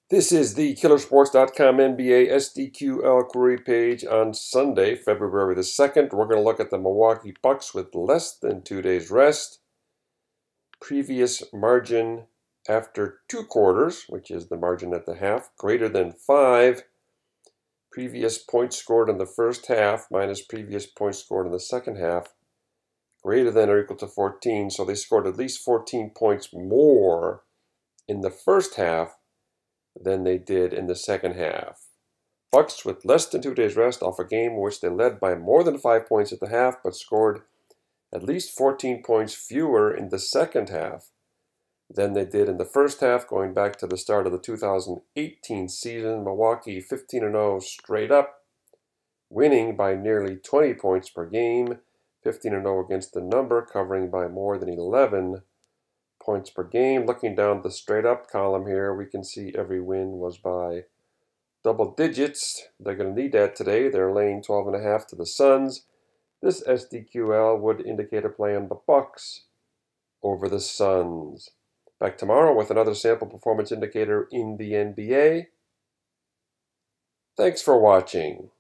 This is the killersports.com NBA SDQL query page on Sunday, February the 2nd. We're going to look at the Milwaukee Bucks with less than 2 days rest. Previous margin after 2 quarters, which is the margin at the half, greater than 5. Previous points scored in the first half minus previous points scored in the second half, greater than or equal to 14. So they scored at least 14 points more in the first half than they did in the second half. Bucks with less than 2 days rest off a game in which they led by more than 5 points at the half but scored at least 14 points fewer in the second half than they did in the first half, going back to the start of the 2018 season. Milwaukee 15-0 straight up, winning by nearly 20 points per game, 15-0 against the number, covering by more than 11 points per game. Looking down the straight up column here, we can see every win was by double digits. They're going to need that today. They're laying 12.5 to the Suns. This SDQL would indicate a play on the Bucks over the Suns. Back tomorrow with another sample performance indicator in the NBA. Thanks for watching.